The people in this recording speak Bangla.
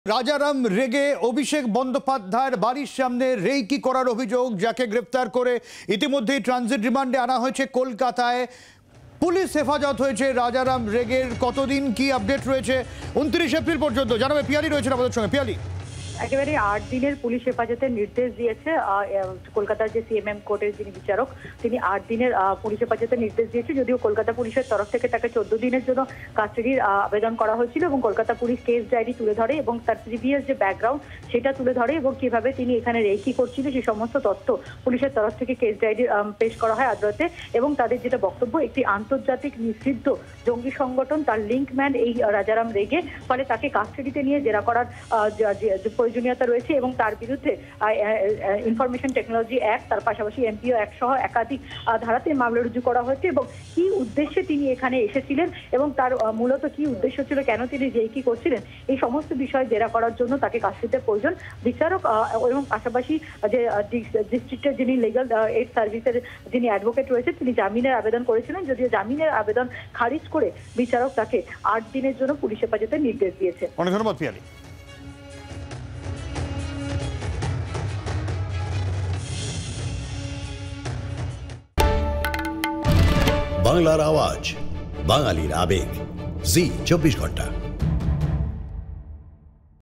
রাজারাম রেগে অভিষেক বন্দ্যোপাধ্যায়ের বাড়ির সামনে রেকি করার অভিযোগ, যাকে গ্রেপ্তার করে ইতিমধ্যেই ট্রানজিট রিমান্ডে আনা হয়েছে কলকাতায়। পুলিশ হেফাজত হয়েছে রাজারাম রেগের। কতদিন কি আপডেট রয়েছে 29 এপ্রিল পর্যন্ত জানাবে পিয়ালি রয়েছেন আমাদের সঙ্গে। পিয়ালি, একেবারে 8 দিনের পুলিশ হেফাজতের নির্দেশ দিয়েছে কলকাতার যে সিএমএম কোর্টের যিনি বিচারক, তিনি 8 দিনের পুলিশ হেফাজতের নির্দেশ দিয়েছে। যদিও কলকাতা পুলিশের তরফ থেকে তাকে 14 দিনের জন্য কাস্টাডির আবেদন করা হয়েছিল এবং কলকাতা পুলিশ কেস ডায়েরি তুলে ধরে এবং তার প্রিভিয়াস যে ব্যাকগ্রাউন্ড সেটা তুলে ধরে এবং কিভাবে তিনি এখানে রেকি করছিল সেই সমস্ত তথ্য পুলিশের তরফ থেকে কেস ডায়েরি পেশ করা হয় আদালতে। এবং তাদের যেটা বক্তব্য, একটি আন্তর্জাতিক নিষিদ্ধ জঙ্গি সংগঠন তার লিঙ্কম্যান এই রাজারাম রেগে, ফলে তাকে কাস্টাডিতে নিয়ে জেরা করার প্রয়োজনীয়তা রয়েছে এবং তার বিরুদ্ধে ইনফরমেশন টেকনোলজি অ্যাক্ট, তার পাশাপাশি এমপিও অ্যাক্ট সহ একাধিক ধারাতে মামলা রুজু করা হয়েছে। এবং কি উদ্দেশ্যে তিনি এখানে এসেছিলেন এবং তার মূলত কি উদ্দেশ্য ছিল, কেন তিনি রেকি করছিলেন, এই সমস্ত বিষয় জেরা করার জন্য তাকে কাস্টাডিতে প্রয়োজন। বিচারক এবং পাশাপাশি যে ডিস্ট্রিক্টের যিনি লিগ্যাল এইড সার্ভিসের যিনি অ্যাডভোকেট রয়েছে, তিনি জামিনের আবেদন করেছিলেন। যদিও জামিনের আবেদন খারিজ করে বিচারক তাকে 8 দিনের জন্য পুলিশ হেফাজতের নির্দেশ দিয়েছে। অনেক ধন্যবাদ পিয়ালি। বাংলার আওয়াজ, বাঙালির আবেগ, জি 24 ঘন্টা।